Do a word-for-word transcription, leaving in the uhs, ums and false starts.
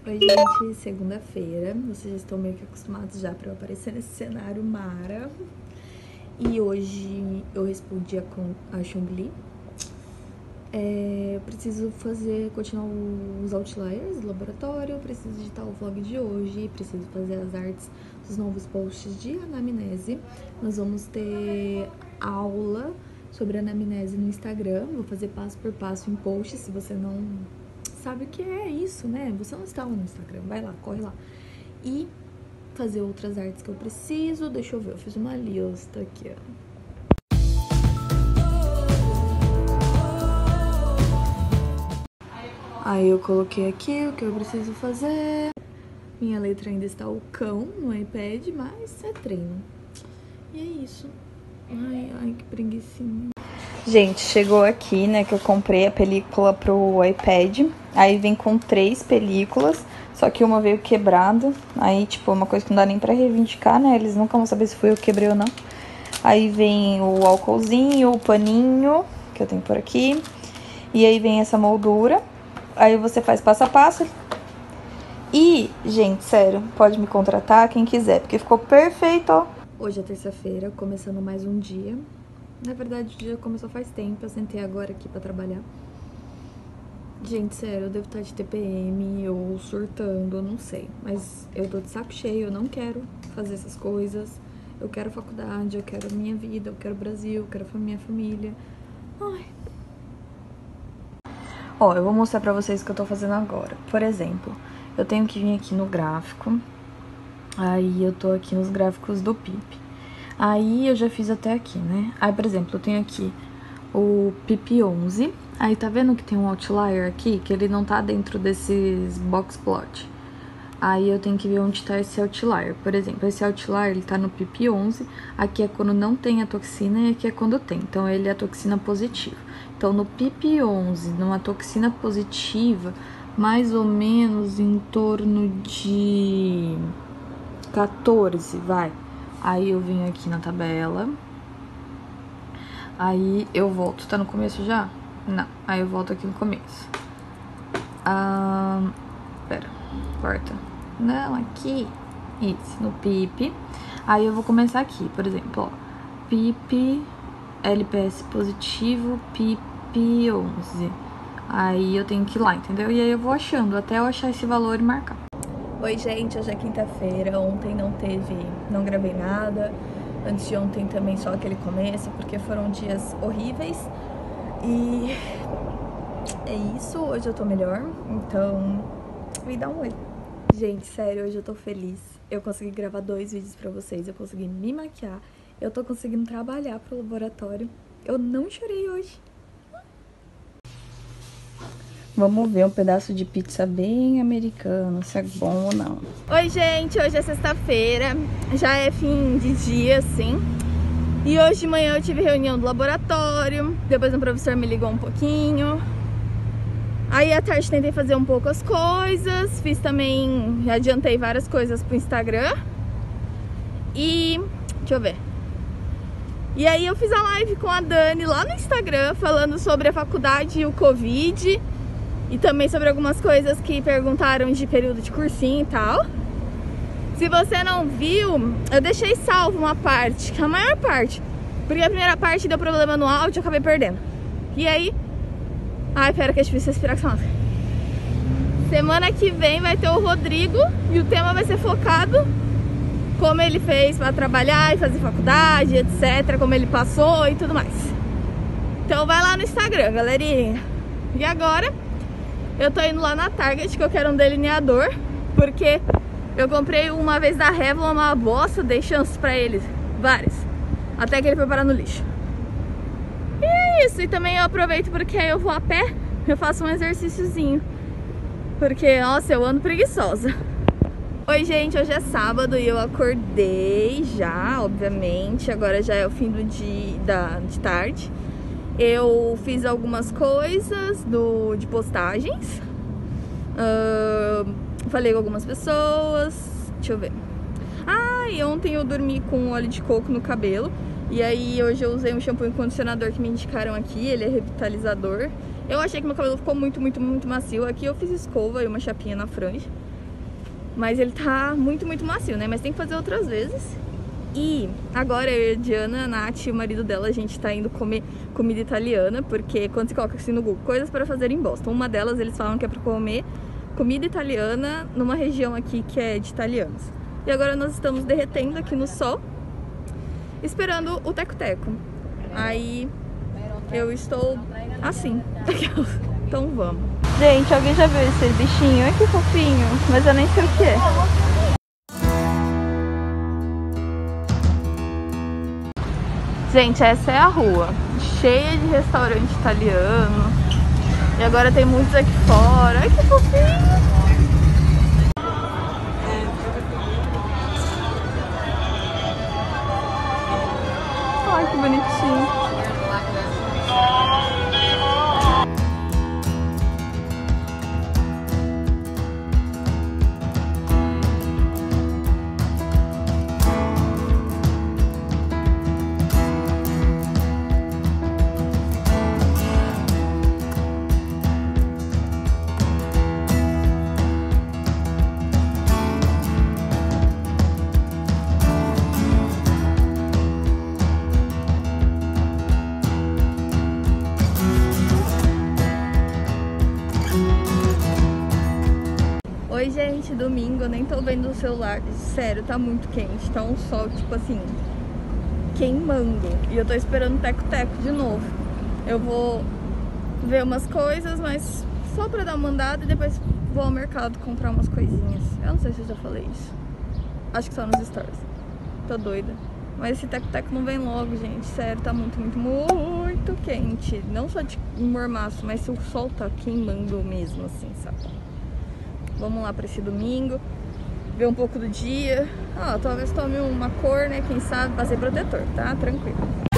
Oi, gente, segunda-feira. Vocês já estão meio que acostumados já pra eu aparecer nesse cenário mara. E hoje eu respondi a, a Chun-Li. É, eu preciso fazer, continuar os outliers do laboratório, preciso editar o vlog de hoje, preciso fazer as artes dos novos posts de anamnese. Nós vamos ter aula sobre anamnese no Instagram, vou fazer passo por passo em posts. Se você não sabe o que é isso, né? Você não está no Instagram, vai lá, corre lá. E fazer outras artes que eu preciso. Deixa eu ver, eu fiz uma lista aqui, ó. Aí eu coloquei aqui o que eu preciso fazer. Minha letra ainda está o cão no iPad, mas é treino. E é isso. Ai, ai, que preguicinha. Gente, chegou aqui, né, que eu comprei a película pro iPad. Aí vem com três películas, só que uma veio quebrada. Aí, tipo, uma coisa que não dá nem pra reivindicar, né? Eles nunca vão saber se foi eu que quebrei ou não. Aí vem o álcoolzinho, o paninho, que eu tenho por aqui. E aí vem essa moldura. Aí você faz passo a passo. E, gente, sério, pode me contratar quem quiser, porque ficou perfeito, ó. Hoje é terça-feira, começando mais um dia. Na verdade, o dia começou faz tempo, eu sentei agora aqui pra trabalhar. Gente, sério, eu devo estar de T P M ou surtando, eu não sei. Mas eu tô de saco cheio, eu não quero fazer essas coisas. Eu quero faculdade, eu quero minha vida, eu quero Brasil, eu quero minha família. Ai. Ó, eu vou mostrar pra vocês o que eu tô fazendo agora. Por exemplo, eu tenho que vir aqui no gráfico. Aí eu tô aqui nos gráficos do P I P. Aí eu já fiz até aqui, né? Aí, por exemplo, eu tenho aqui o P I P onze. Aí tá vendo que tem um outlier aqui? Que ele não tá dentro desses box plot. Aí eu tenho que ver onde tá esse outlier. Por exemplo, esse outlier, ele tá no P I P onze. Aqui é quando não tem a toxina e aqui é quando tem. Então, ele é a toxina positiva. Então, no P I P onze, numa toxina positiva, mais ou menos em torno de quatorze, vai. Aí eu venho aqui na tabela. Aí eu volto. Tá no começo já? Não. Aí eu volto aqui no começo. Ah, pera. Corta. Não, aqui. Isso, no P I P. Aí eu vou começar aqui, por exemplo, ó. P I P, L P S positivo, P I P onze. Aí eu tenho que ir lá, entendeu? E aí eu vou achando, até eu achar esse valor e marcar. Oi, gente, hoje é quinta-feira. Ontem não teve, não gravei nada. Antes de ontem também só aquele começo, porque foram dias horríveis. E é isso, hoje eu tô melhor, então me dá um oi. Gente, sério, hoje eu tô feliz. Eu consegui gravar dois vídeos pra vocês, eu consegui me maquiar, eu tô conseguindo trabalhar pro laboratório. Eu não chorei hoje. Vamos ver um pedaço de pizza bem americano, se é bom ou não. Oi, gente, hoje é sexta-feira, já é fim de dia, assim. E hoje de manhã eu tive reunião do laboratório, depois o professor me ligou um pouquinho. Aí à tarde tentei fazer um pouco as coisas, fiz também, adiantei várias coisas pro Instagram. E, deixa eu ver. E aí eu fiz a live com a Dani lá no Instagram, falando sobre a faculdade e o Covid. E também sobre algumas coisas que perguntaram de período de cursinho e tal. Se você não viu, eu deixei salvo uma parte, a maior parte. Porque a primeira parte deu problema no áudio e eu acabei perdendo. E aí... Ai, pera que é difícil respirar com essa máscara. Semana que vem vai ter o Rodrigo e o tema vai ser focado como ele fez pra trabalhar e fazer faculdade, etcétera. Como ele passou e tudo mais. Então vai lá no Instagram, galerinha. E agora... eu tô indo lá na Target, que eu quero um delineador, porque eu comprei uma vez da Revlon, uma bosta, dei chances pra eles, várias, até que ele foi parar no lixo. E é isso, e também eu aproveito porque aí eu vou a pé, eu faço um exercíciozinho, porque, nossa, eu ando preguiçosa. Oi, gente, hoje é sábado e eu acordei já, obviamente, agora já é o fim do dia, da, de tarde. Eu fiz algumas coisas do, de postagens, uh, falei com algumas pessoas, deixa eu ver. Ah, e ontem eu dormi com óleo de coco no cabelo. E aí hoje eu usei um shampoo e condicionador que me indicaram aqui, ele é revitalizador. Eu achei que meu cabelo ficou muito, muito, muito macio. Aqui eu fiz escova e uma chapinha na franja. Mas ele tá muito, muito macio, né? Mas tem que fazer outras vezes. E agora eu e a Diana, a Nath e o marido dela, a gente tá indo comer comida italiana, porque quando você coloca assim no Google, coisas para fazer em Boston, uma delas eles falam que é pra comer comida italiana numa região aqui que é de italianos. E agora nós estamos derretendo aqui no sol, esperando o teco-teco. Aí eu estou assim. Então vamos. Gente, alguém já viu esse bichinho? Olha que fofinho, mas eu nem sei o que é. Gente, essa é a rua, cheia de restaurante italiano. E agora tem muitos aqui fora. Ai, que fofinho! Ai, que bonitinho! Oi gente, domingo, eu nem tô vendo o celular, sério, tá muito quente, tá um sol tipo assim, queimando, e eu tô esperando o teco-teco de novo. Eu vou ver umas coisas, mas só pra dar uma andada e depois vou ao mercado comprar umas coisinhas. Eu não sei se eu já falei isso, acho que só nos stories, tô doida. Mas esse teco-teco não vem logo, gente, sério, tá muito, muito, muito quente, não só de mormaço, mas o sol tá queimando mesmo assim, sabe? Vamos lá pra esse domingo, ver um pouco do dia. Ah, talvez tome uma cor, né? Quem sabe, passei protetor, tá? Tranquilo.